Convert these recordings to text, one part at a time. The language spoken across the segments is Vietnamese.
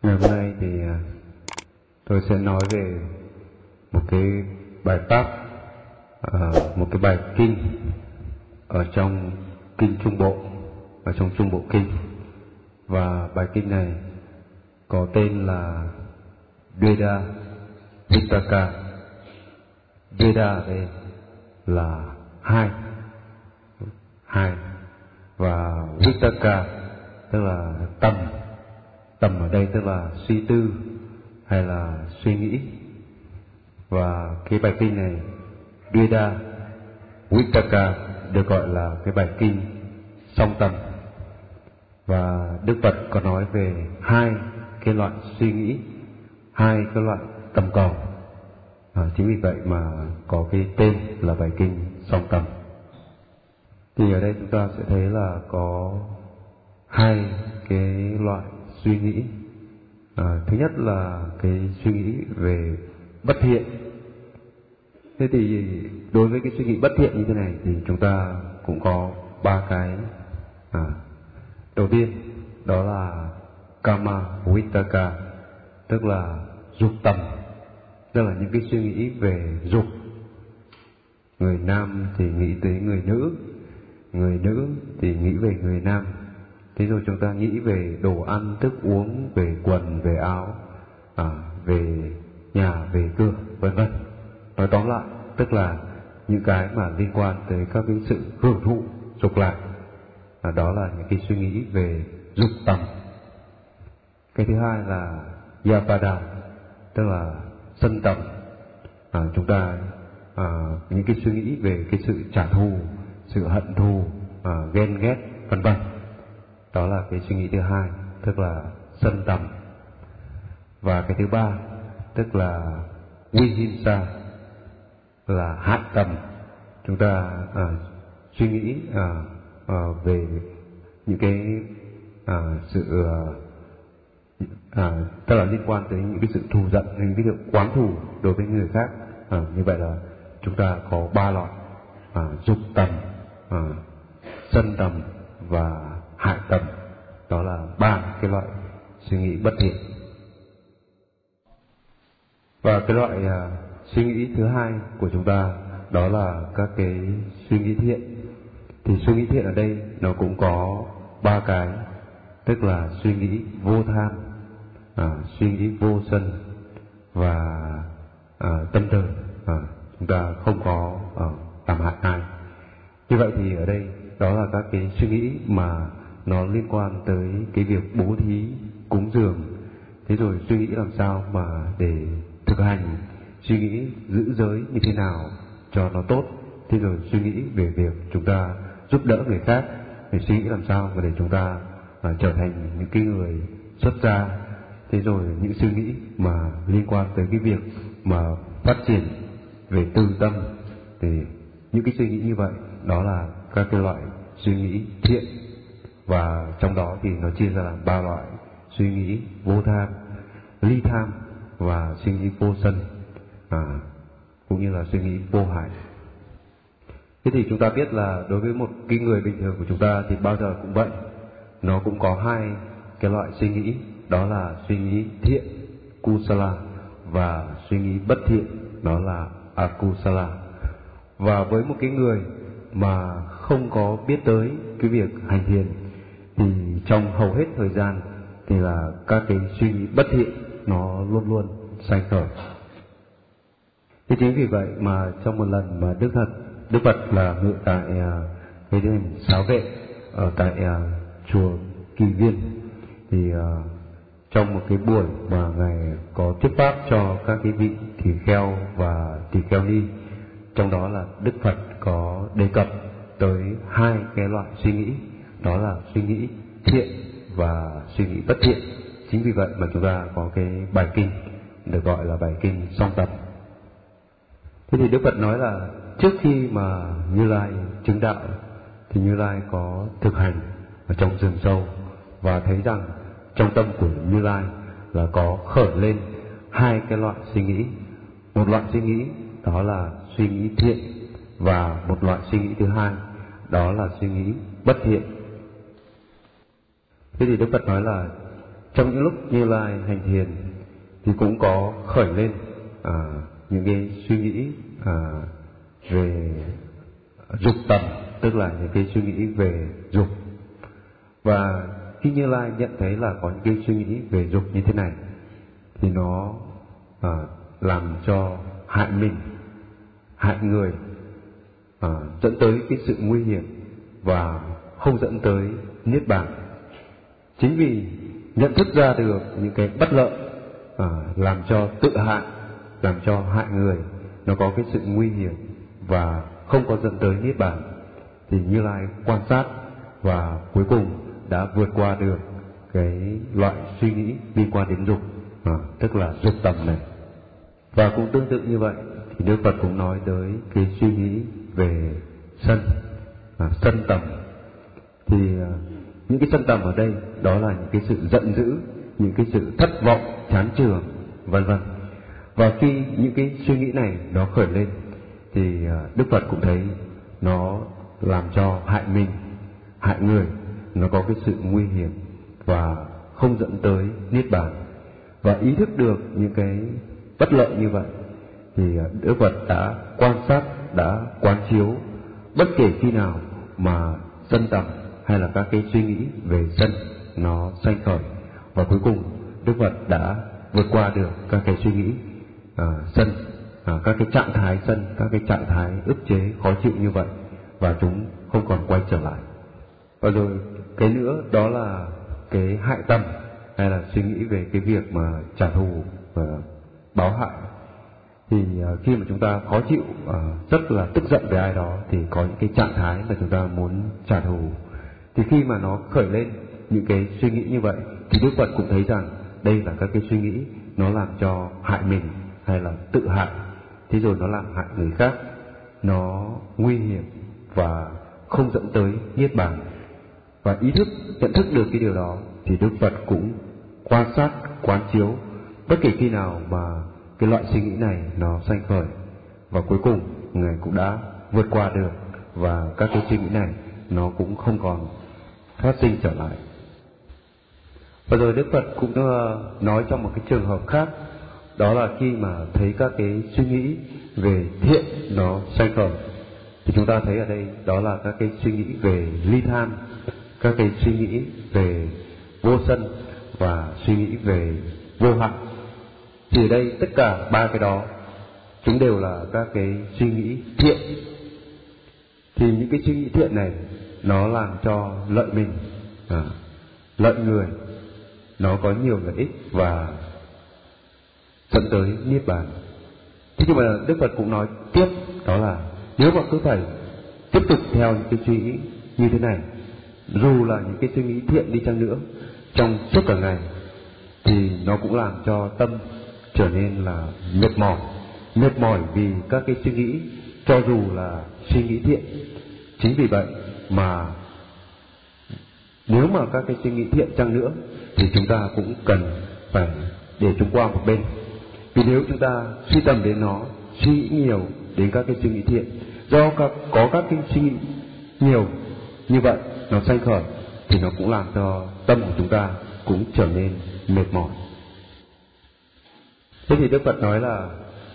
Ngày hôm nay thì tôi sẽ nói về một cái bài pháp, một cái bài kinh ở trong kinh Trung Bộ, ở trong Trung Bộ Kinh. Và bài kinh này có tên là Veda Vittaka. Veda ở đây là hai, và Vittaka tức là tâm. Tâm ở đây tức là suy tư hay là suy nghĩ. Và cái bài kinh này Veda Vittaka được gọi là cái bài kinh song tâm. Và Đức Phật có nói về hai cái loại suy nghĩ, hai cái loại tầm cầu. Chính vì vậy mà có cái tên là bài kinh song tâm. Thì ở đây chúng ta sẽ thấy là có hai cái loại suy nghĩ. Thứ nhất là cái suy nghĩ về bất thiện. Thế thì đối với cái suy nghĩ bất thiện như thế này thì chúng ta cũng có ba cái. Đầu tiên đó là Kama Vittaka, tức là dục tầm, tức là những cái suy nghĩ về dục. Người nam thì nghĩ tới người nữ thì nghĩ về người nam. Thế rồi chúng ta nghĩ về đồ ăn, thức uống, về quần, về áo, về nhà, về cửa, vân vân. Nói tóm lại, tức là những cái mà liên quan tới các cái sự hưởng thụ dục lạc. Đó là những cái suy nghĩ về dục tầm. Cái thứ hai là Yapada, tức là sân tầm. Chúng ta những cái suy nghĩ về cái sự trả thù, sự hận thù, ghen ghét, vân vân. Đó là cái suy nghĩ thứ hai, tức là sân tầm. Và cái thứ ba tức là Vihimsa, là hại tầm. Chúng ta suy nghĩ về những cái sự tức là liên quan tới những cái sự thù giận, những cái sự oán thù đối với người khác. Như vậy là chúng ta có ba loại: dục tầm, sân tầm và hại tầm. Đó là ba cái loại suy nghĩ bất thiện. Và cái loại suy nghĩ thứ hai của chúng ta đó là các cái suy nghĩ thiện. Thì suy nghĩ thiện ở đây nó cũng có ba cái, tức là suy nghĩ vô tham, suy nghĩ vô sân và tâm từ. Chúng ta không có làm hại ai. Như vậy thì ở đây đó là các cái suy nghĩ mà nó liên quan tới cái việc bố thí, cúng dường. Thế rồi suy nghĩ làm sao mà để thực hành, suy nghĩ giữ giới như thế nào cho nó tốt. Thế rồi suy nghĩ về việc chúng ta giúp đỡ người khác, để suy nghĩ làm sao mà để chúng ta trở thành những cái người xuất gia. Thế rồi những suy nghĩ mà liên quan tới cái việc mà phát triển về tư tâm. Thì những cái suy nghĩ như vậy đó là các cái loại suy nghĩ thiện. Và trong đó thì nó chia ra làm ba loại: suy nghĩ vô tham, ly tham và suy nghĩ vô sân, cũng như là suy nghĩ vô hại. Thế thì chúng ta biết là đối với một cái người bình thường của chúng ta thì bao giờ cũng vậy, nó cũng có hai cái loại suy nghĩ, đó là suy nghĩ thiện, kusala, và suy nghĩ bất thiện, đó là akusala. Và với một cái người mà không có biết tới cái việc hành thiền thì trong hầu hết thời gian thì là các cái suy nghĩ bất thiện nó luôn luôn sanh khởi. Thế chính vì vậy mà trong một lần mà Đức Phật là ngự tại cái đền Xá Vệ ở tại chùa Kỳ Viên, thì trong một cái buổi mà ngài có thuyết pháp cho các cái vị tỳ kheo và tỳ kheo ni, trong đó là Đức Phật có đề cập tới hai cái loại suy nghĩ, đó là suy nghĩ thiện và suy nghĩ bất thiện. Chính vì vậy mà chúng ta có cái bài kinh được gọi là bài kinh song tập. Thế thì Đức Phật nói là trước khi mà Như Lai chứng đạo thì Như Lai có thực hành ở trong rừng sâu và thấy rằng trong tâm của Như Lai là có khởi lên hai cái loại suy nghĩ. Một loại suy nghĩ đó là suy nghĩ thiện, và một loại suy nghĩ thứ hai đó là suy nghĩ bất thiện. Thế thì Đức Phật nói là trong những lúc Như Lai hành thiền thì cũng có khởi lên những cái suy nghĩ về dục tầm, tức là những cái suy nghĩ về dục. Và khi Như Lai nhận thấy là có những cái suy nghĩ về dục như thế này thì nó làm cho hại mình, hại người, dẫn tới cái sự nguy hiểm và không dẫn tới niết bàn. Chính vì nhận thức ra được những cái bất lợi làm cho tự hại, làm cho hại người, nó có cái sự nguy hiểm và không có dẫn tới niết bàn, thì Như Lai quan sát và cuối cùng đã vượt qua được cái loại suy nghĩ liên quan đến dục, tức là dục tầm này. Và cũng tương tự như vậy thì Đức Phật cũng nói tới cái suy nghĩ về sân, sân tầm. Thì những cái sân tầm ở đây đó là những cái sự giận dữ, những cái sự thất vọng, chán chường, vân vân. Và khi những cái suy nghĩ này nó khởi lên thì Đức Phật cũng thấy nó làm cho hại mình, hại người, nó có cái sự nguy hiểm và không dẫn tới niết bàn. Và ý thức được những cái bất lợi như vậy thì Đức Phật đã quan sát, đã quán chiếu bất kể khi nào mà sân tầm hay là các cái suy nghĩ về sân nó sanh khởi, và cuối cùng Đức Phật đã vượt qua được các cái suy nghĩ sân, các cái trạng thái sân, các cái trạng thái ức chế khó chịu như vậy, và chúng không còn quay trở lại. Và rồi cái nữa đó là cái hại tâm, hay là suy nghĩ về cái việc mà trả thù và báo hại. Thì khi mà chúng ta khó chịu, rất là tức giận về ai đó, thì có những cái trạng thái mà chúng ta muốn trả thù. Thì khi mà nó khởi lên những cái suy nghĩ như vậy thì Đức Phật cũng thấy rằng đây là các cái suy nghĩ nó làm cho hại mình hay là tự hại, thế rồi nó làm hại người khác, nó nguy hiểm và không dẫn tới niết bàn. Và ý thức nhận thức được cái điều đó thì Đức Phật cũng quan sát, quán chiếu bất kể khi nào mà cái loại suy nghĩ này nó sanh khởi, và cuối cùng Ngài cũng đã vượt qua được, và các cái suy nghĩ này nó cũng không còn phát sinh trở lại. Và rồi Đức Phật cũng nói trong một cái trường hợp khác, đó là khi mà thấy các cái suy nghĩ về thiện nó sanh khởi, thì chúng ta thấy ở đây đó là các cái suy nghĩ về ly tham, các cái suy nghĩ về vô sân và suy nghĩ về vô hại. Thì ở đây tất cả ba cái đó chúng đều là các cái suy nghĩ thiện. Thì những cái suy nghĩ thiện này nó làm cho lợi mình, lợi người, nó có nhiều lợi ích và dẫn tới niết bàn. Thế nhưng mà Đức Phật cũng nói tiếp, đó là nếu mà cứ phải tiếp tục theo những cái suy nghĩ như thế này, dù là những cái suy nghĩ thiện đi chăng nữa, trong suốt cả ngày, thì nó cũng làm cho tâm trở nên là mệt mỏi vì các cái suy nghĩ, cho dù là suy nghĩ thiện. Chính vì vậy mà nếu mà các cái suy nghĩ thiện chăng nữa thì chúng ta cũng cần phải để chúng qua một bên. Vì nếu chúng ta suy tầm đến nó, suy nghĩ nhiều đến các cái suy nghĩ thiện, do có các cái suy nghĩ nhiều như vậy nó sanh khởi, thì nó cũng làm cho tâm của chúng ta cũng trở nên mệt mỏi. Thế thì Đức Phật nói là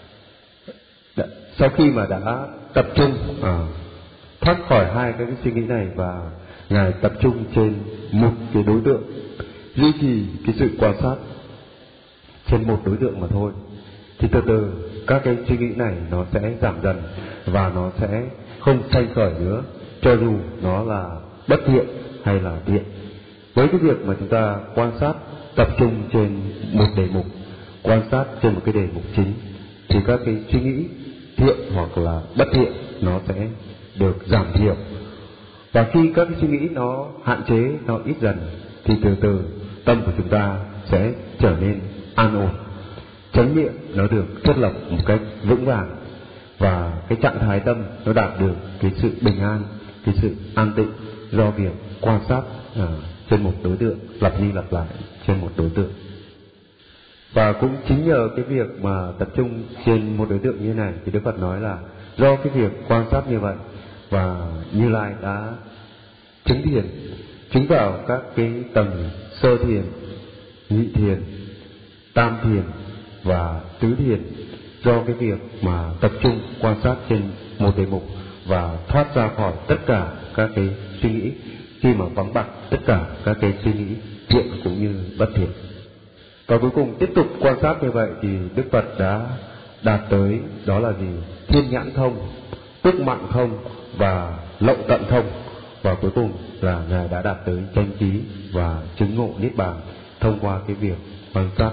sau khi mà đã tập trung thoát khỏi hai cái suy nghĩ này, và Ngài tập trung trên một cái đối tượng, duy trì cái sự quan sát trên một đối tượng mà thôi, thì từ từ các cái suy nghĩ này nó sẽ giảm dần và nó sẽ không sanh khởi nữa, cho dù nó là bất thiện hay là thiện. Với cái việc mà chúng ta quan sát tập trung trên một đề mục, quan sát trên một cái đề mục chính, thì các cái suy nghĩ thiện hoặc là bất thiện nó sẽ được giảm thiểu. Và khi các cái suy nghĩ nó hạn chế, nó ít dần, thì từ từ tâm của chúng ta sẽ trở nên an ổn, chánh niệm nó được thiết lập một cách vững vàng, và cái trạng thái tâm nó đạt được cái sự bình an, cái sự an tịnh do việc quan sát trên một đối tượng, lặp đi lặp lại trên một đối tượng. Và cũng chính nhờ cái việc mà tập trung trên một đối tượng như này thì Đức Phật nói là do cái việc quan sát như vậy, và Như Lai đã chứng thiền, chứng vào các cái tầng sơ thiền, nhị thiền, tam thiền và tứ thiền, do cái việc mà tập trung quan sát trên một đề mục và thoát ra khỏi tất cả các cái suy nghĩ, khi mà vắng bặt tất cả các cái suy nghĩ thiện cũng như bất thiện. Và cuối cùng tiếp tục quan sát như vậy thì Đức Phật đã đạt tới đó là gì? Thiên nhãn thông, tức mạng thông và lậu tận thông, và cuối cùng là Ngài đã đạt tới chánh trí và chứng ngộ niết bàn thông qua cái việc quan sát.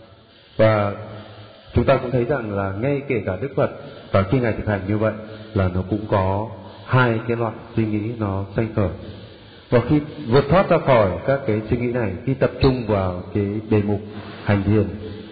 Và chúng ta cũng thấy rằng là ngay kể cả Đức Phật, và khi Ngài thực hành như vậy là nó cũng có hai cái loại suy nghĩ nó sanh khởi. Và khi vượt thoát ra khỏi các cái suy nghĩ này, khi tập trung vào cái đề mục hành thiền,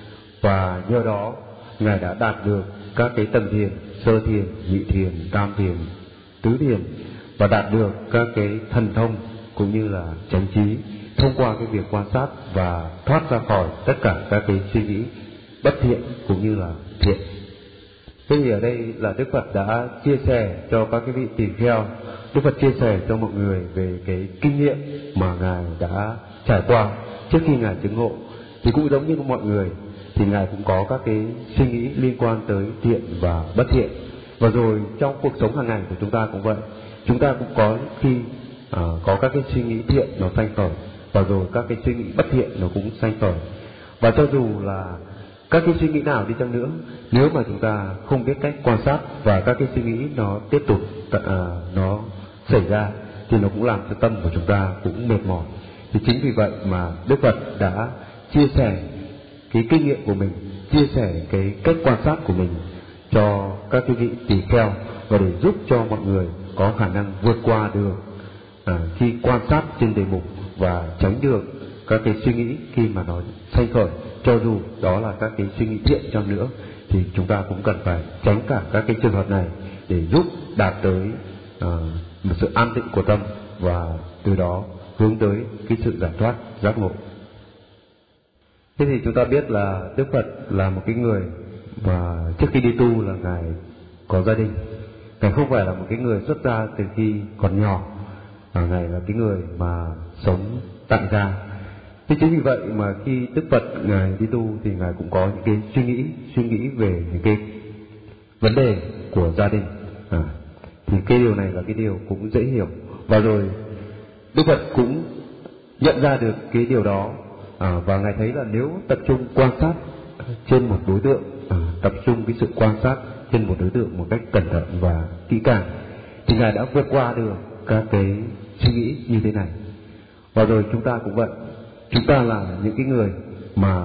và nhờ đó Ngài đã đạt được các cái tầng thiền, sơ thiền, nhị thiền, tam thiền, tứ thiền, và đạt được các cái thần thông cũng như là chánh trí thông qua cái việc quan sát và thoát ra khỏi tất cả các cái suy nghĩ bất thiện cũng như là thiện. Thế thì ở đây là Đức Phật đã chia sẻ cho các cái vị tỳ kheo, Đức Phật chia sẻ cho mọi người về cái kinh nghiệm mà Ngài đã trải qua trước khi Ngài chứng ngộ. Thì cũng giống như mọi người, thì Ngài cũng có các cái suy nghĩ liên quan tới thiện và bất thiện. Và rồi trong cuộc sống hàng ngày của chúng ta cũng vậy, chúng ta cũng có khi có các cái suy nghĩ thiện nó sanh khởi, và rồi các cái suy nghĩ bất thiện nó cũng sanh khởi. Và cho dù là các cái suy nghĩ nào đi chăng nữa, nếu mà chúng ta không biết cách quan sát và các cái suy nghĩ nó tiếp tục nó xảy ra, thì nó cũng làm cho tâm của chúng ta cũng mệt mỏi. Thì chính vì vậy mà Đức Phật đã chia sẻ cái kinh nghiệm của mình, chia sẻ cái cách quan sát của mình cho các cái vị tỳ kheo, và để giúp cho mọi người có khả năng vượt qua được khi quan sát trên đề mục và tránh được các cái suy nghĩ khi mà nó sanh khởi. Cho dù đó là các cái suy nghĩ thiện chăng nữa, thì chúng ta cũng cần phải tránh cả các cái trường hợp này để giúp đạt tới một sự an tịnh của tâm, và từ đó hướng tới cái sự giải thoát giác ngộ. Thế thì chúng ta biết là Đức Phật là một cái người mà trước khi đi tu là Ngài có gia đình. Ngài không phải là một cái người xuất gia từ khi còn nhỏ, Ngài là cái người mà sống tại gia. Thế chính vì vậy mà khi Đức Phật Ngài đi tu thì Ngài cũng có những cái suy nghĩ về những cái vấn đề của gia đình. Thì cái điều này là cái điều cũng dễ hiểu. Và rồi Đức Phật cũng nhận ra được cái điều đó, và Ngài thấy là nếu tập trung quan sát trên một đối tượng, tập trung cái sự quan sát trên một đối tượng một cách cẩn thận và kỹ càng, thì Ngài đã vượt qua được các cái suy nghĩ như thế này. Và rồi chúng ta cũng vậy, chúng ta là những cái người mà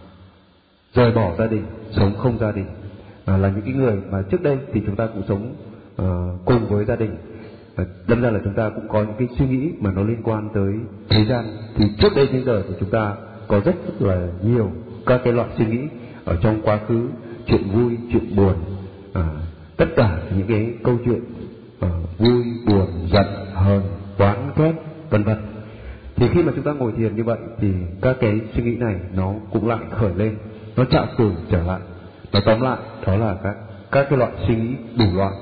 rời bỏ gia đình, sống không gia đình, là những cái người mà trước đây thì chúng ta cũng sống cùng với gia đình. Đâm ra là chúng ta cũng có những cái suy nghĩ mà nó liên quan tới thế gian. Thì trước đây đến giờ thì chúng ta có rất là nhiều các cái loại suy nghĩ ở trong quá khứ, chuyện vui, chuyện buồn, tất cả những cái câu chuyện vui, buồn, giận, hờn, oán, ghét, vân vân. Thì khi mà chúng ta ngồi thiền như vậy thì các cái suy nghĩ này nó cũng lại khởi lên, nó chạm cử trở lại. Nói tóm lại đó là các cái loại suy nghĩ đủ loại.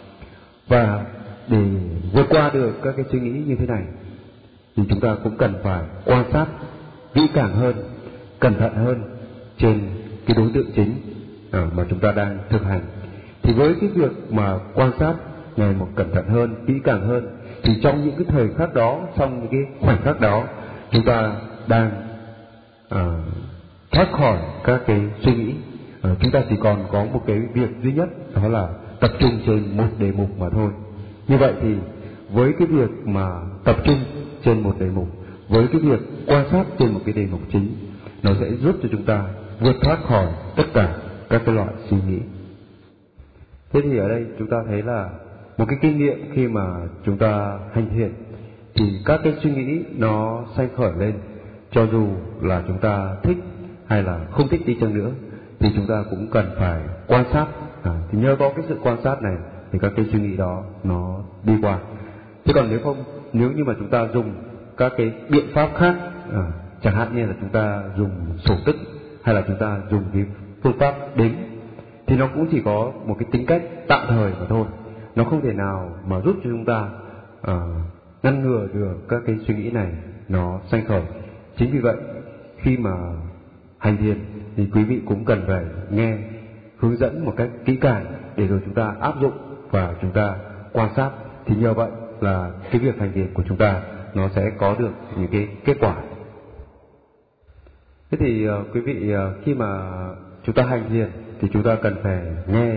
Và để vượt qua được các cái suy nghĩ như thế này thì chúng ta cũng cần phải quan sát kỹ càng hơn, cẩn thận hơn trên cái đối tượng chính mà chúng ta đang thực hành. Thì với cái việc mà quan sát ngày một cẩn thận hơn, kỹ càng hơn, thì trong những cái thời khắc đó, trong những cái khoảnh khắc đó, chúng ta đang thoát khỏi các cái suy nghĩ. Chúng ta chỉ còn có một cái việc duy nhất, đó là tập trung trên một đề mục mà thôi. Như vậy thì với cái việc mà tập trung trên một đề mục, với cái việc quan sát trên một cái đề mục chính, nó sẽ giúp cho chúng ta vượt thoát khỏi tất cả các cái loại suy nghĩ. Thế thì ở đây chúng ta thấy là một cái kinh nghiệm khi mà chúng ta hành thiền thì các cái suy nghĩ nó sanh khởi lên, cho dù là chúng ta thích hay là không thích đi chăng nữa, thì chúng ta cũng cần phải quan sát. Thì nhờ có cái sự quan sát này thì các cái suy nghĩ đó nó đi qua. Chứ còn nếu không, nếu như mà chúng ta dùng các cái biện pháp khác, chẳng hạn như là chúng ta dùng sổ tức hay là chúng ta dùng cái phương pháp đếm, thì nó cũng chỉ có một cái tính cách tạm thời mà thôi. Nó không thể nào mà giúp cho chúng ta ngăn ngừa được các cái suy nghĩ này nó sanh khởi. Chính vì vậy khi mà hành thiền thì quý vị cũng cần phải nghe hướng dẫn một cách kỹ càng để rồi chúng ta áp dụng và chúng ta quan sát, thì nhờ vậy là cái việc hành thiền của chúng ta nó sẽ có được những cái kết quả. Thế thì quý vị khi mà chúng ta hành thiền thì chúng ta cần phải nghe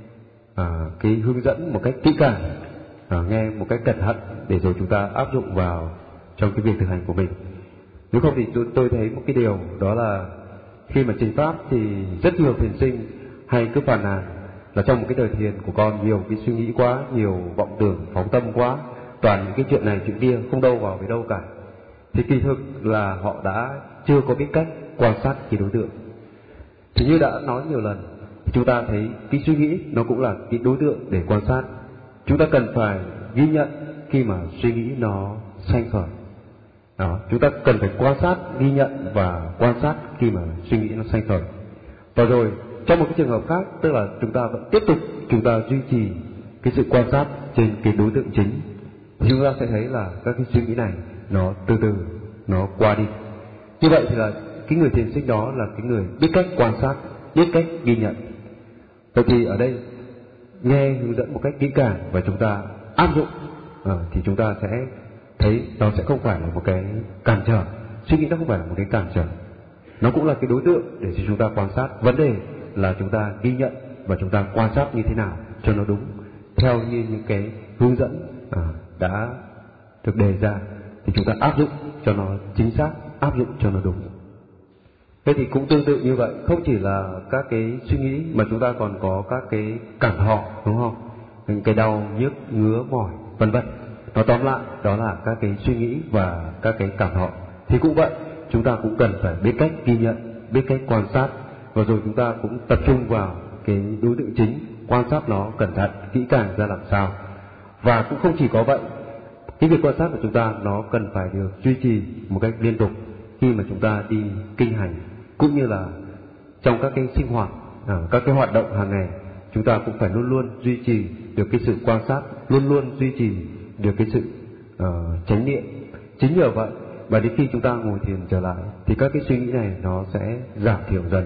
cái hướng dẫn một cách kỹ càng, nghe một cách cẩn thận để rồi chúng ta áp dụng vào trong cái việc thực hành của mình. Nếu không thì tôi thấy một cái điều đó là khi mà trình pháp thì rất nhiều thiền sinh hay cứ phàn nàn là trong một cái đời thiền của con nhiều cái suy nghĩ quá, nhiều vọng tưởng phóng tâm quá, toàn những cái chuyện này chuyện kia không đâu vào với đâu cả. Thì kỳ thực là họ đã chưa có biết cách quan sát cái đối tượng. Thì như đã nói nhiều lần, chúng ta thấy cái suy nghĩ nó cũng là cái đối tượng để quan sát. Chúng ta cần phải ghi nhận khi mà suy nghĩ nó sanh khởi. Đó, chúng ta cần phải quan sát, ghi nhận và quan sát khi mà suy nghĩ nó sanh khởi. Và rồi trong một cái trường hợp khác, tức là chúng ta vẫn tiếp tục chúng ta duy trì cái sự quan sát trên cái đối tượng chính, thì chúng ta sẽ thấy là các cái suy nghĩ này nó từ từ nó qua đi. Như vậy thì là cái người thiền sinh đó là cái người biết cách quan sát, biết cách ghi nhận. Vậy thì ở đây nghe hướng dẫn một cách kỹ càng và chúng ta áp dụng thì chúng ta sẽ thấy nó sẽ không phải là một cái cản trở. Suy nghĩ nó không phải là một cái cản trở, nó cũng là cái đối tượng để chúng ta quan sát. Vấn đề là chúng ta ghi nhận và chúng ta quan sát như thế nào cho nó đúng theo như những cái hướng dẫn đã được đề ra, thì chúng ta áp dụng cho nó chính xác, áp dụng cho nó đúng. Thế thì cũng tương tự như vậy, không chỉ là các cái suy nghĩ mà chúng ta còn có các cái cảm thọ, đúng không? Những cái đau, nhức, ngứa, mỏi, vân vân. Nó tóm lại đó là các cái suy nghĩ và các cái cảm thọ. Thì cũng vậy, chúng ta cũng cần phải biết cách ghi nhận, biết cách quan sát, và rồi chúng ta cũng tập trung vào cái đối tượng chính, quan sát nó cẩn thận, kỹ càng ra làm sao. Và cũng không chỉ có vậy, cái việc quan sát của chúng ta nó cần phải được duy trì một cách liên tục khi mà chúng ta đi kinh hành, cũng như là trong các cái sinh hoạt, các cái hoạt động hàng ngày, chúng ta cũng phải luôn luôn duy trì được cái sự quan sát, luôn luôn duy trì được cái sự chánh niệm. Chính nhờ vậy và đến khi chúng ta ngồi thiền trở lại thì các cái suy nghĩ này nó sẽ giảm thiểu dần,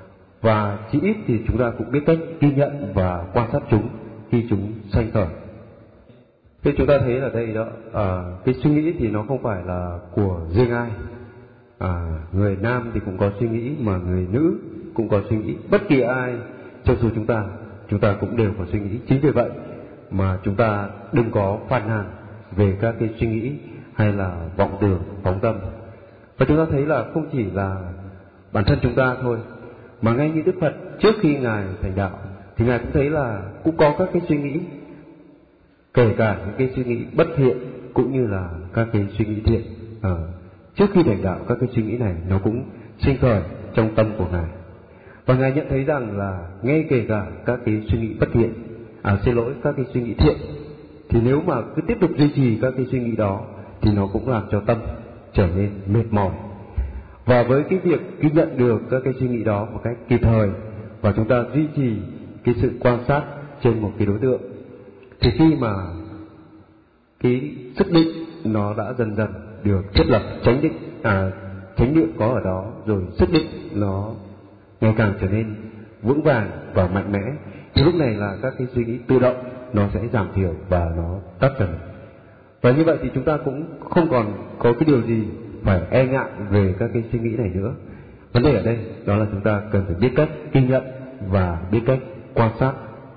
và chỉ ít thì chúng ta cũng biết cách ghi nhận và quan sát chúng khi chúng sanh khởi. Thế chúng ta thấy ở đây đó, cái suy nghĩ thì nó không phải là của riêng ai. Người nam thì cũng có suy nghĩ, mà người nữ cũng có suy nghĩ. Bất kỳ ai trong số chúng ta cũng đều có suy nghĩ. Chính vì vậy mà chúng ta đừng có phàn nàn về các cái suy nghĩ hay là vọng tưởng, phóng tâm. Và chúng ta thấy là không chỉ là bản thân chúng ta thôi, mà ngay như Đức Phật trước khi Ngài thành đạo thì Ngài cũng thấy là cũng có các cái suy nghĩ, kể cả những cái suy nghĩ bất thiện cũng như là các cái suy nghĩ thiện. Trước khi thành đạo, các cái suy nghĩ này nó cũng sinh khởi trong tâm của Ngài. Và Ngài nhận thấy rằng là ngay kể cả các cái suy nghĩ bất thiện, các cái suy nghĩ thiện, thì nếu mà cứ tiếp tục duy trì các cái suy nghĩ đó thì nó cũng làm cho tâm trở nên mệt mỏi. Và với cái việc ghi nhận được các cái suy nghĩ đó một cách kịp thời và chúng ta duy trì cái sự quan sát trên một cái đối tượng, thì khi mà cái sức định nó đã dần dần được thiết lập, chánh niệm có ở đó, rồi sức định nó ngày càng trở nên vững vàng và mạnh mẽ, thì lúc này là các cái suy nghĩ tự động nó sẽ giảm thiểu và nó tắt dần. Và như vậy thì chúng ta cũng không còn có cái điều gì phải e ngại về các cái suy nghĩ này nữa. Vấn đề ở đây đó là chúng ta cần phải biết cách ghi nhận và biết cách quan sát.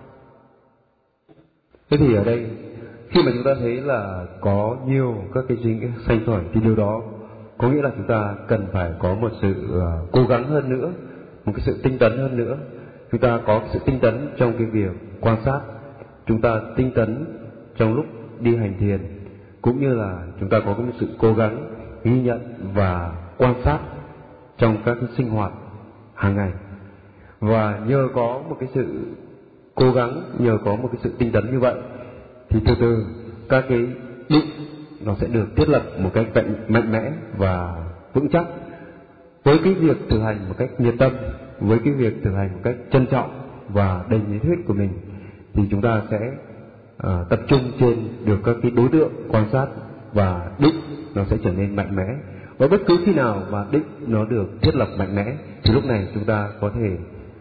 Thế thì ở đây khi mà chúng ta thấy là có nhiều các cái suy nghĩ sanh khởi thì điều đó có nghĩa là chúng ta cần phải có một sự cố gắng hơn nữa, một cái sự tinh tấn hơn nữa. Chúng ta có sự tinh tấn trong cái việc quan sát, chúng ta tinh tấn trong lúc đi hành thiền, cũng như là chúng ta có một sự cố gắng ghi nhận và quan sát trong các cái sinh hoạt hàng ngày. Và nhờ có một cái sự cố gắng, nhờ có một cái sự tinh tấn như vậy thì từ từ các cái định nó sẽ được thiết lập một cách mạnh mẽ và vững chắc. Với cái việc thực hành một cách nhiệt tâm, với cái việc thực hành một cách trân trọng và đầy nhiệt huyết của mình, thì chúng ta sẽ tập trung trên được các cái đối tượng quan sát, và định nó sẽ trở nên mạnh mẽ. Và bất cứ khi nào mà định nó được thiết lập mạnh mẽ thì lúc này chúng ta có thể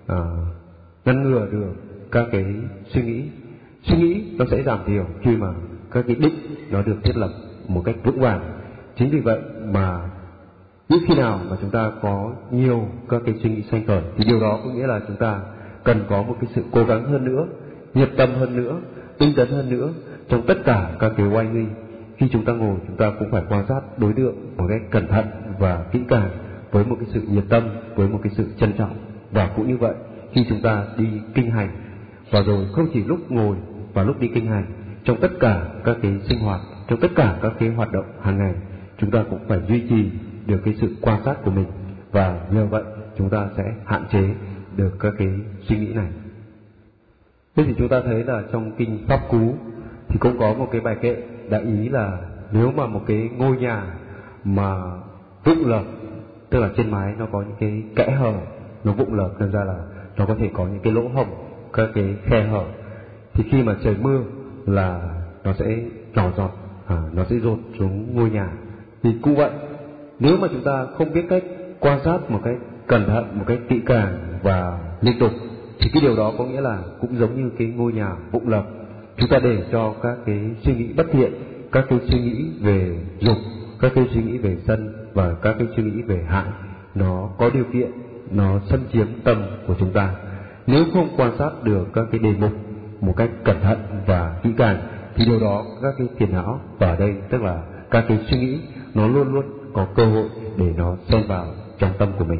ngăn ngừa được các cái suy nghĩ nó sẽ giảm thiểu khi mà các cái định nó được thiết lập một cách vững vàng. Chính vì vậy mà những khi nào mà chúng ta có nhiều các cái suy nghĩ sanh khởi thì điều đó có nghĩa là chúng ta cần có một cái sự cố gắng hơn nữa, nhiệt tâm hơn nữa, tinh tấn hơn nữa trong tất cả các cái oai nghi. Khi chúng ta ngồi, chúng ta cũng phải quan sát đối tượng một cách cẩn thận và kỹ càng, với một cái sự nhiệt tâm, với một cái sự trân trọng. Và cũng như vậy, khi chúng ta đi kinh hành, và rồi không chỉ lúc ngồi và lúc đi kinh hành, trong tất cả các cái sinh hoạt, trong tất cả các cái hoạt động hàng ngày, chúng ta cũng phải duy trì được cái sự quan sát của mình, và nhờ vậy chúng ta sẽ hạn chế được các cái suy nghĩ này. Thế thì chúng ta thấy là trong kinh Pháp Cú thì cũng có một cái bài kệ đại ý là nếu mà một cái ngôi nhà mà vụng lợp, tức là trên mái nó có những cái kẽ hở, nó vụng lợp, nên ra là nó có thể có những cái lỗ hổng, các cái khe hở, thì khi mà trời mưa là nó sẽ nhỏ giọt, nó sẽ dột xuống ngôi nhà. Thì cũng vậy, nếu mà chúng ta không biết cách quan sát một cách cẩn thận, một cách kỹ càng và liên tục, thì cái điều đó có nghĩa là cũng giống như cái ngôi nhà vụng lợp. Chúng ta để cho các cái suy nghĩ bất thiện, các cái suy nghĩ về dục, các cái suy nghĩ về sân và các cái suy nghĩ về hại nó có điều kiện, nó xâm chiếm tâm của chúng ta. Nếu không quan sát được các cái đề mục một cách cẩn thận và kỹ càng thì điều đó, các cái phiền não, và ở đây tức là các cái suy nghĩ, nó luôn luôn có cơ hội để nó xen vào trong tâm của mình.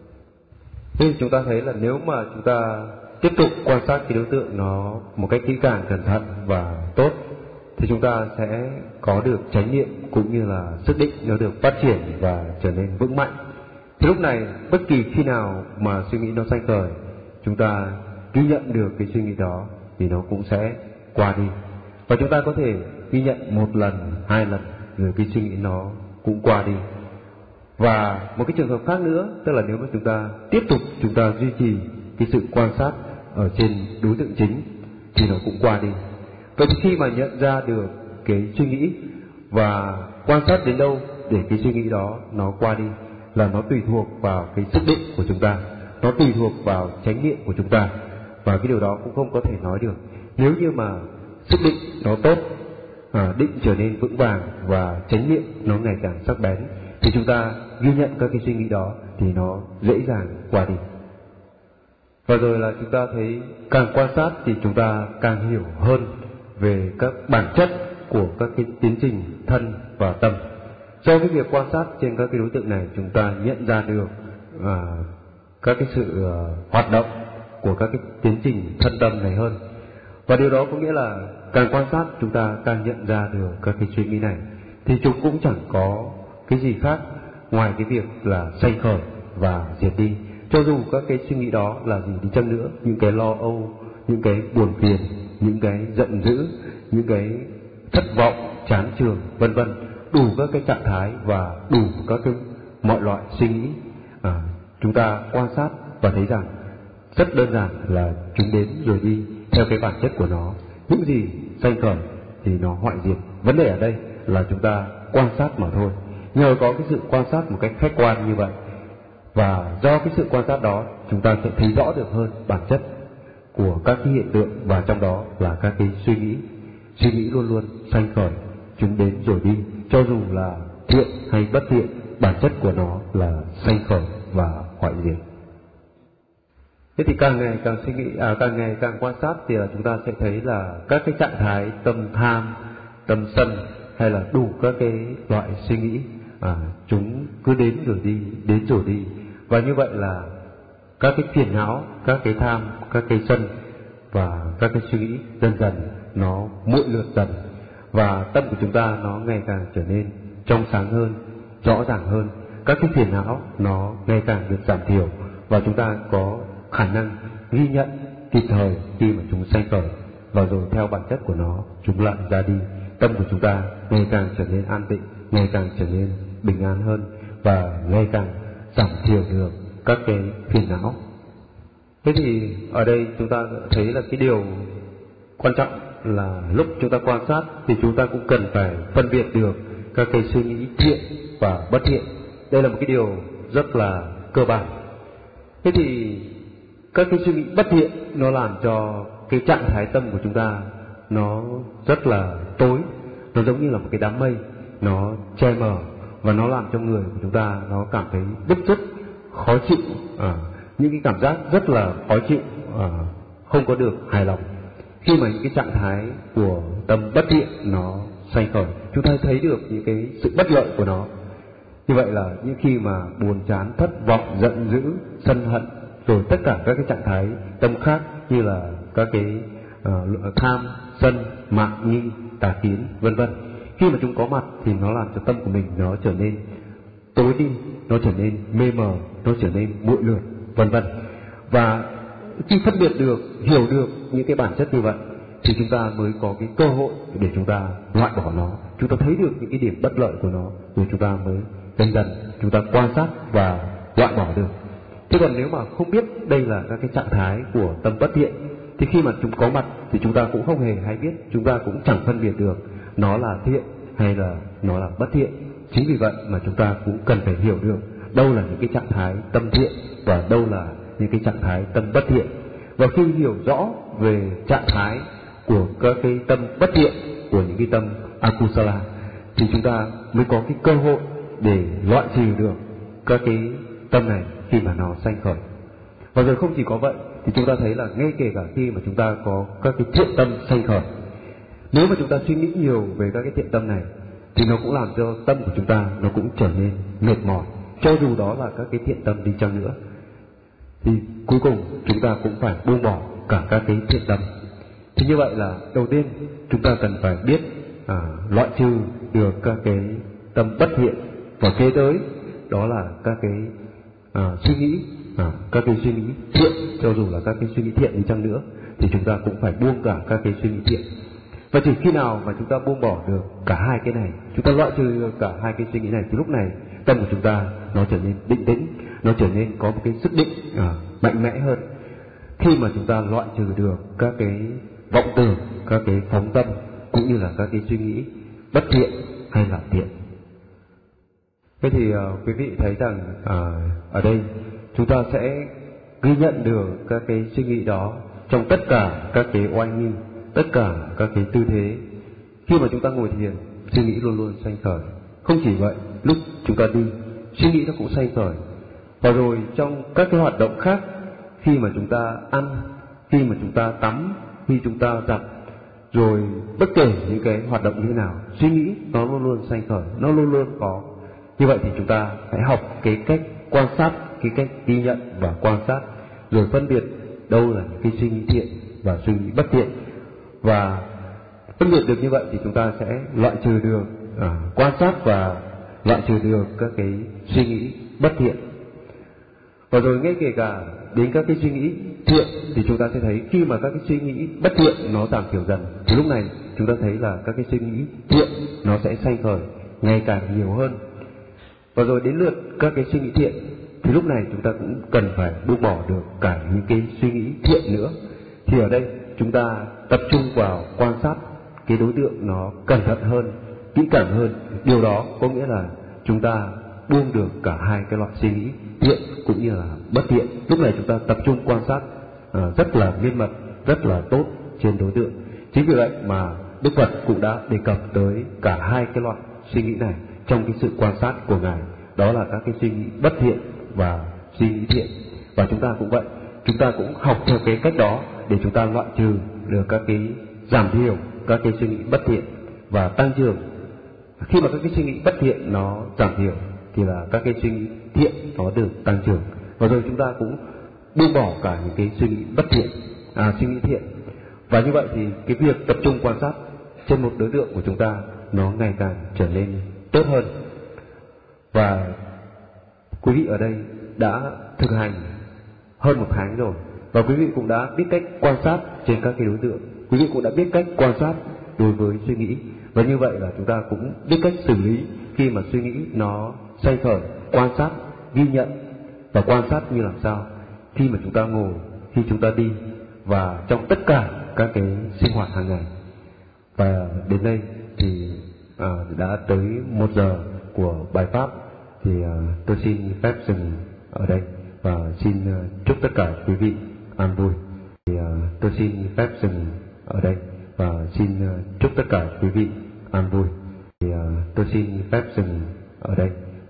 Thế chúng ta thấy là nếu mà chúng ta tiếp tục quan sát cái đối tượng nó một cách kỹ càng, cẩn thận và tốt, thì chúng ta sẽ có được chánh niệm cũng như là sức định nó được phát triển và trở nên vững mạnh. Thì lúc này bất kỳ khi nào mà suy nghĩ nó sanh khởi, chúng ta ghi nhận được cái suy nghĩ đó thì nó cũng sẽ qua đi. Và chúng ta có thể ghi nhận 1 lần, 2 lần rồi cái suy nghĩ nó cũng qua đi. Và một cái trường hợp khác nữa, tức là nếu mà chúng ta tiếp tục chúng ta duy trì cái sự quan sát ở trên đối tượng chính thì nó cũng qua đi. Vậy thì khi mà nhận ra được cái suy nghĩ và quan sát đến đâu để cái suy nghĩ đó nó qua đi là nó tùy thuộc vào cái sức định của chúng ta, nó tùy thuộc vào chánh niệm của chúng ta. Và cái điều đó cũng không có thể nói được. Nếu như mà sức định nó tốt, định trở nên vững vàng và chánh niệm nó ngày càng sắc bén, thì chúng ta ghi nhận các cái suy nghĩ đó thì nó dễ dàng qua đi. Và rồi là chúng ta thấy càng quan sát thì chúng ta càng hiểu hơn về các bản chất của các cái tiến trình thân và tâm. Do cái việc quan sát trên các cái đối tượng này, chúng ta nhận ra được các cái sự hoạt động của các cái tiến trình thân tâm này hơn. Và điều đó có nghĩa là càng quan sát chúng ta càng nhận ra được các cái suy nghĩ này, thì chúng cũng chẳng có cái gì khác ngoài cái việc là sanh khởi và diệt đi. Cho dù các cái suy nghĩ đó là gì đi chăng nữa, những cái lo âu, những cái buồn phiền, những cái giận dữ, những cái thất vọng, chán chường, vân vân, đủ các cái trạng thái và đủ các cái mọi loại suy nghĩ, chúng ta quan sát và thấy rằng rất đơn giản là chúng đến rồi đi theo cái bản chất của nó. Những gì sanh khởi thì nó hoại diệt. Vấn đề ở đây là chúng ta quan sát mà thôi. Nhờ có cái sự quan sát một cách khách quan như vậy, và do cái sự quan sát đó, chúng ta sẽ thấy rõ được hơn bản chất của các cái hiện tượng, và trong đó là các cái suy nghĩ. Suy nghĩ luôn luôn sanh khởi, chúng đến rồi đi, cho dù là thiện hay bất thiện, bản chất của nó là sanh khởi và hoại diệt. Thế thì càng ngày càng suy nghĩ, càng ngày càng quan sát thì là chúng ta sẽ thấy là các cái trạng thái tâm tham, tâm sân hay là đủ các cái loại suy nghĩ, chúng cứ đến rồi đi, đến rồi đi. Và như vậy là các cái phiền não, các cái tham, các cái sân và các cái suy nghĩ dần dần nó muội lượt dần, và tâm của chúng ta nó ngày càng trở nên trong sáng hơn, rõ ràng hơn. Các cái phiền não nó ngày càng được giảm thiểu, và chúng ta có khả năng ghi nhận kịp thời khi mà chúng sanh khởi, và rồi theo bản chất của nó chúng lại ra đi. Tâm của chúng ta ngày càng trở nên an tịnh, ngày càng trở nên bình an hơn, và ngày càng giảm thiểu được các cái phiền não. Thế thì ở đây chúng ta thấy là cái điều quan trọng là lúc chúng ta quan sát thì chúng ta cũng cần phải phân biệt được các cái suy nghĩ thiện và bất thiện. đây là một cái điều rất là cơ bản. Thế thì các cái suy nghĩ bất thiện nó làm cho cái trạng thái tâm của chúng ta nó rất là tối, nó giống như là một cái đám mây, nó che mờ và nó làm cho người của chúng ta nó cảm thấy bứt rứt, khó chịu, những cái cảm giác rất là khó chịu, không có được hài lòng. Khi mà những cái trạng thái của tâm bất thiện nó sanh khởi, chúng ta thấy được những cái sự bất lợi của nó. Như vậy là những khi mà buồn chán, thất vọng, giận dữ, sân hận, rồi tất cả các cái trạng thái tâm khác như là các cái tham, sân, mạn, nghi, tà kiến, vân vân, khi mà chúng có mặt thì nó làm cho tâm của mình nó trở nên tối đi, nó trở nên mê mờ, nó trở nên muội lượt, vân vân. Và khi phân biệt được, hiểu được những cái bản chất như vậy thì chúng ta mới có cái cơ hội để chúng ta loại bỏ nó. Chúng ta thấy được những cái điểm bất lợi của nó, rồi chúng ta mới dần dần chúng ta quan sát và loại bỏ được. Thế còn nếu mà không biết đây là các cái trạng thái của tâm bất thiện thì khi mà chúng có mặt thì chúng ta cũng không hề hay biết, chúng ta cũng chẳng phân biệt được nó là thiện hay là nó là bất thiện. Chính vì vậy mà chúng ta cũng cần phải hiểu được đâu là những cái trạng thái tâm thiện và đâu là những cái trạng thái tâm bất thiện. Và khi hiểu rõ về trạng thái của các cái tâm bất thiện, của những cái tâm akusala, thì chúng ta mới có cái cơ hội để loại trừ được các cái tâm này khi mà nó sanh khởi. Và rồi không chỉ có vậy, thì chúng ta thấy là ngay kể cả khi mà chúng ta có các cái thiện tâm sanh khởi, nếu mà chúng ta suy nghĩ nhiều về các cái thiện tâm này thì nó cũng làm cho tâm của chúng ta nó cũng trở nên mệt mỏi, cho dù đó là các cái thiện tâm đi chăng nữa. Thì cuối cùng chúng ta cũng phải buông bỏ cả các cái thiện tâm. Thì như vậy là đầu tiên chúng ta cần phải biết loại trừ được các cái tâm bất thiện, và kế tới đó là các cái suy nghĩ, các cái suy nghĩ thiện, cho dù là các cái suy nghĩ thiện đi chăng nữa thì chúng ta cũng phải buông cả các cái suy nghĩ thiện. Và chỉ khi nào mà chúng ta buông bỏ được cả hai cái này, chúng ta loại trừ được cả hai cái suy nghĩ này, thì lúc này tâm của chúng ta nó trở nên định tĩnh, nó trở nên có một cái sức định mạnh mẽ hơn. Khi mà chúng ta loại trừ được các cái vọng tưởng, các cái phóng tâm, cũng như là các cái suy nghĩ bất thiện hay là thiện. Thế thì quý vị thấy rằng ở đây chúng ta sẽ ghi nhận được các cái suy nghĩ đó trong tất cả các cái oai nghi, tất cả các cái tư thế. Khi mà chúng ta ngồi thiền, suy nghĩ luôn luôn sanh khởi. Không chỉ vậy, lúc chúng ta đi, suy nghĩ nó cũng sanh khởi. Và rồi trong các cái hoạt động khác, khi mà chúng ta ăn, khi mà chúng ta tắm, khi chúng ta giặt, rồi bất kể những cái hoạt động như thế nào, suy nghĩ nó luôn luôn sanh khởi, nó luôn luôn có. Như vậy thì chúng ta hãy học cái cách quan sát, cái cách ghi nhận và quan sát, rồi phân biệt đâu là những cái suy nghĩ thiện và suy nghĩ bất thiện. Và phân biệt được như vậy thì chúng ta sẽ loại trừ được, quan sát và loại trừ được các cái suy nghĩ bất thiện. Và rồi ngay kể cả đến các cái suy nghĩ thiện thì chúng ta sẽ thấy khi mà các cái suy nghĩ bất thiện nó giảm thiểu dần thì lúc này chúng ta thấy là các cái suy nghĩ thiện nó sẽ sanh khởi ngày càng nhiều hơn. Và rồi đến lượt các cái suy nghĩ thiện thì lúc này chúng ta cũng cần phải buông bỏ được cả những cái suy nghĩ thiện nữa. Thì ở đây chúng ta tập trung vào quan sát cái đối tượng nó cẩn thận hơn, kỹ càng hơn. Điều đó có nghĩa là chúng ta buông được cả hai cái loại suy nghĩ thiện cũng như là bất thiện. Lúc này chúng ta tập trung quan sát rất là miên mật, rất là tốt trên đối tượng. Chính vì vậy mà Đức Phật cũng đã đề cập tới cả hai cái loại suy nghĩ này trong cái sự quan sát của Ngài, đó là các cái suy nghĩ bất thiện và suy nghĩ thiện. Và chúng ta cũng vậy, chúng ta cũng học theo cái cách đó để chúng ta loại trừ được các cái, giảm thiểu các cái suy nghĩ bất thiện và tăng trưởng. Khi mà các cái suy nghĩ bất thiện nó giảm thiểu thì là các cái suy nghĩ thiện nó được tăng trưởng. Và rồi chúng ta cũng buông bỏ cả những cái suy nghĩ bất thiện, suy nghĩ thiện. Và như vậy thì cái việc tập trung quan sát trên một đối tượng của chúng ta nó ngày càng trở nên tốt hơn. Và quý vị ở đây đã thực hành hơn 1 tháng rồi, và quý vị cũng đã biết cách quan sát trên các cái đối tượng, quý vị cũng đã biết cách quan sát đối với suy nghĩ. Và như vậy là chúng ta cũng biết cách xử lý khi mà suy nghĩ nó sanh khởi, quan sát, ghi nhận và quan sát như làm sao khi mà chúng ta ngồi, khi chúng ta đi và trong tất cả các cái sinh hoạt hàng ngày. Và đến đây thì đã tới 1 giờ của bài pháp, thì tôi xin phép dừng ở đây và xin chúc tất cả quý vị an vui. Thì tôi xin phép dừng ở đây và xin chúc tất cả quý vị an vui. Thì tôi xin phép dừng ở đây